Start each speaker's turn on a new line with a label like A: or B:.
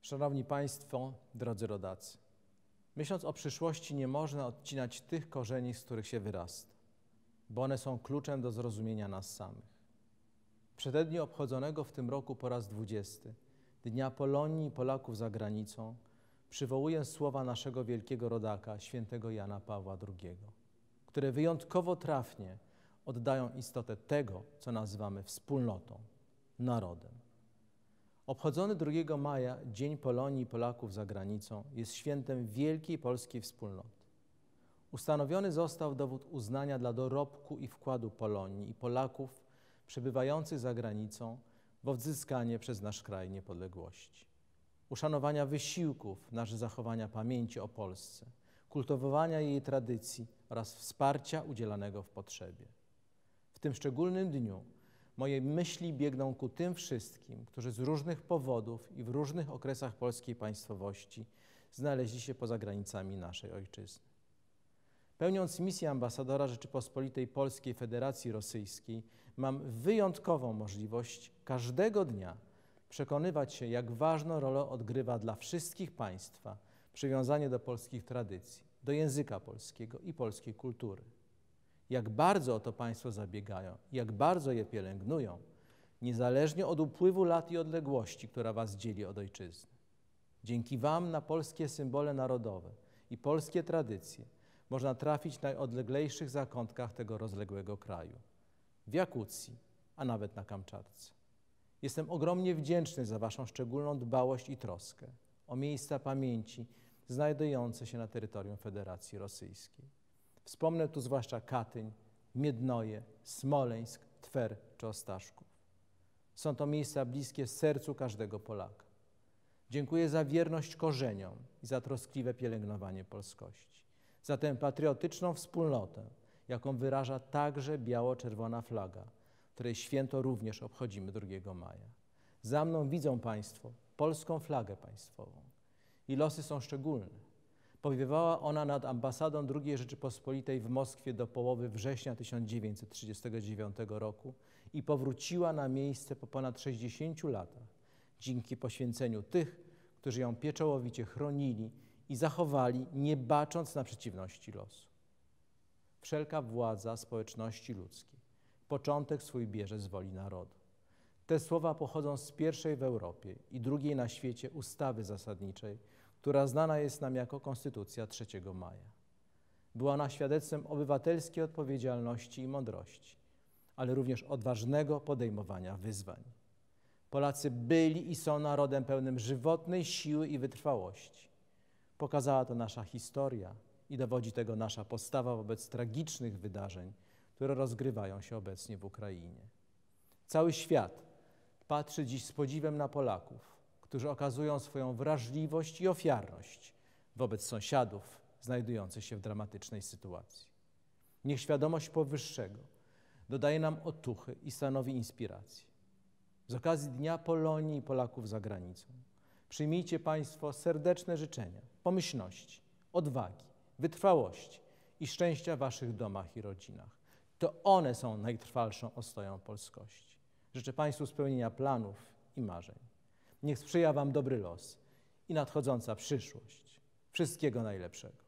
A: Szanowni Państwo, drodzy rodacy, myśląc o przyszłości, nie można odcinać tych korzeni, z których się wyrasta, bo one są kluczem do zrozumienia nas samych. W przededniu obchodzonego w tym roku po raz 20. Dnia Polonii i Polaków za granicą przywołuję słowa naszego wielkiego rodaka, świętego Jana Pawła II, które wyjątkowo trafnie oddają istotę tego, co nazywamy wspólnotą, narodem. Obchodzony 2 maja Dzień Polonii i Polaków za granicą jest świętem wielkiej polskiej wspólnoty. Ustanowiony został dowód uznania dla dorobku i wkładu Polonii i Polaków przebywających za granicą w odzyskanie przez nasz kraj niepodległości. Uszanowania wysiłków na rzecz zachowania pamięci o Polsce, kultywowania jej tradycji oraz wsparcia udzielanego w potrzebie. W tym szczególnym dniu moje myśli biegną ku tym wszystkim, którzy z różnych powodów i w różnych okresach polskiej państwowości znaleźli się poza granicami naszej ojczyzny. Pełniąc misję ambasadora Rzeczypospolitej Polskiej Federacji Rosyjskiej, mam wyjątkową możliwość każdego dnia przekonywać się, jak ważną rolę odgrywa dla wszystkich państwa przywiązanie do polskich tradycji, do języka polskiego i polskiej kultury. Jak bardzo o to państwo zabiegają, jak bardzo je pielęgnują, niezależnie od upływu lat i odległości, która was dzieli od ojczyzny. Dzięki wam na polskie symbole narodowe i polskie tradycje można trafić w najodleglejszych zakątkach tego rozległego kraju, w Jakucji, a nawet na Kamczatce. Jestem ogromnie wdzięczny za waszą szczególną dbałość i troskę o miejsca pamięci znajdujące się na terytorium Federacji Rosyjskiej. Wspomnę tu zwłaszcza Katyń, Miednoje, Smoleńsk, Twer czy Ostaszków. Są to miejsca bliskie sercu każdego Polaka. Dziękuję za wierność korzeniom i za troskliwe pielęgnowanie polskości, za tę patriotyczną wspólnotę, jaką wyraża także biało-czerwona flaga, której święto również obchodzimy 2 maja. Za mną widzą Państwo polską flagę państwową. I losy są szczególne. Powiewała ona nad ambasadą II Rzeczypospolitej w Moskwie do połowy września 1939 roku i powróciła na miejsce po ponad 60 latach dzięki poświęceniu tych, którzy ją pieczołowicie chronili i zachowali, nie bacząc na przeciwności losu. Wszelka władza społeczności ludzkiej początek swój bierze z woli narodu. Te słowa pochodzą z pierwszej w Europie i drugiej na świecie ustawy zasadniczej, która znana jest nam jako Konstytucja 3 maja. Była ona świadectwem obywatelskiej odpowiedzialności i mądrości, ale również odważnego podejmowania wyzwań. Polacy byli i są narodem pełnym żywotnej siły i wytrwałości. Pokazała to nasza historia i dowodzi tego nasza postawa wobec tragicznych wydarzeń, które rozgrywają się obecnie w Ukrainie. Cały świat patrzy dziś z podziwem na Polaków, którzy okazują swoją wrażliwość i ofiarność wobec sąsiadów znajdujących się w dramatycznej sytuacji. Niech świadomość powyższego dodaje nam otuchy i stanowi inspirację. Z okazji Dnia Polonii i Polaków za granicą przyjmijcie Państwo serdeczne życzenia, pomyślności, odwagi, wytrwałości i szczęścia w waszych domach i rodzinach. To one są najtrwalszą ostoją polskości. Życzę Państwu spełnienia planów i marzeń. Niech sprzyja wam dobry los i nadchodząca przyszłość. Wszystkiego najlepszego.